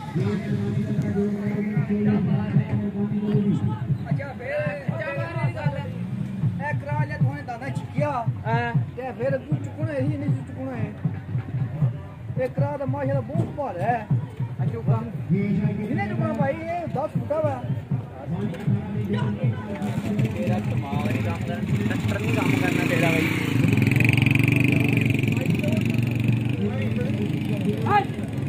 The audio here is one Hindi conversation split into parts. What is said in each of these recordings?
अच्छा फिर करा लिया तुमने दादा छिकिया ते फिर तू चुकना ही नहीं चुकना है एक करा तो माशाल्लाह बहुत भार है अच्छा इन्हें चुकना भाई ये 10 फुटा हुआ तेरा दिमाग नहीं काम करना ट्रैक्टर नहीं काम करना तेरा भाई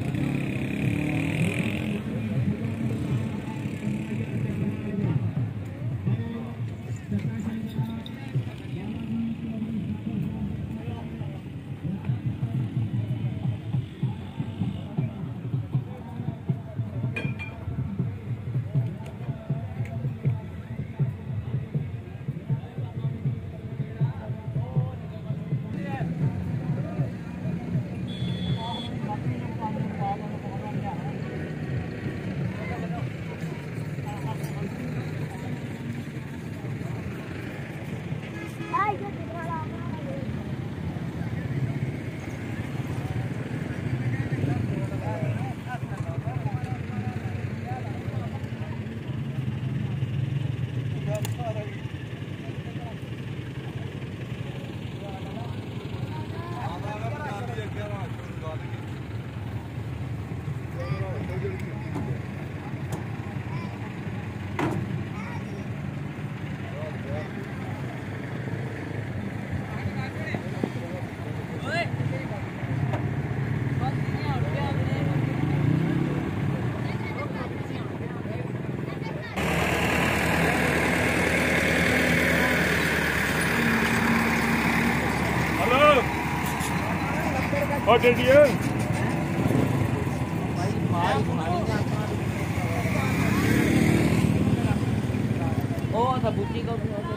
और डेडी है ओ सब बुच्ची को